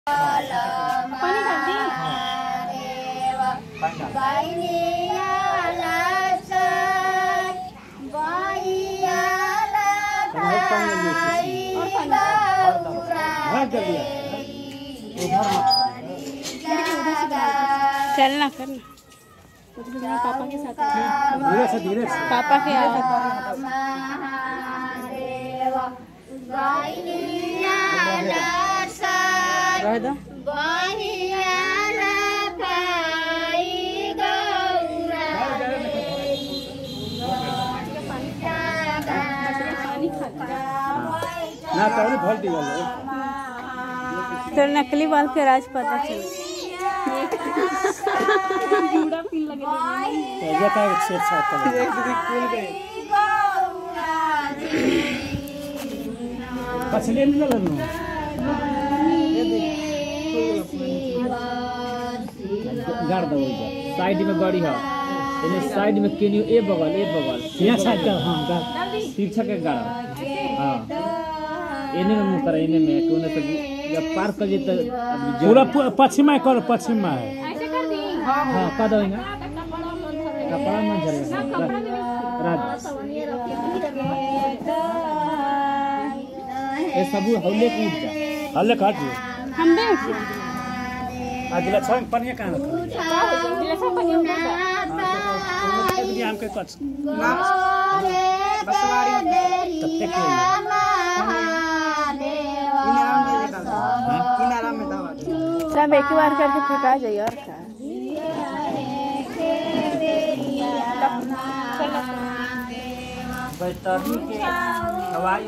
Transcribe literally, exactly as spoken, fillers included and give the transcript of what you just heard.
पानी डाल दी। चलना करना पापा के साथ धीरे से धीरे से पापा के रह दो। ना तो भल दी वाला तो नकली बाल के राज पता चल बूढ़ा पीन लगे तो ये का एक सेट साथ कर एक दीदी खुल गए पछले में लगनो ये देख गाड़ दो साइड में गाड़ी है इने साइड में केनियो ए बगल ए बगल यहां साइड का हां गाड़ तिरछा के गाड़ हां इने में मुंह कर इने में कोने से जब पार कर जे पूरा पश्चिम में कर पश्चिम में है ऐसे कर दी हां हां कर दो ना कपड़ा में जरेगा राज ये सब हौले कूद जा हल्ले काट हम भी उठ आज लछन पनिया कहां रखा लछन पनिया का हम के कच ना बसवाड़ी तब तक सब एक बार करके फेंका जाइए और क्या बैतरनी के हवाई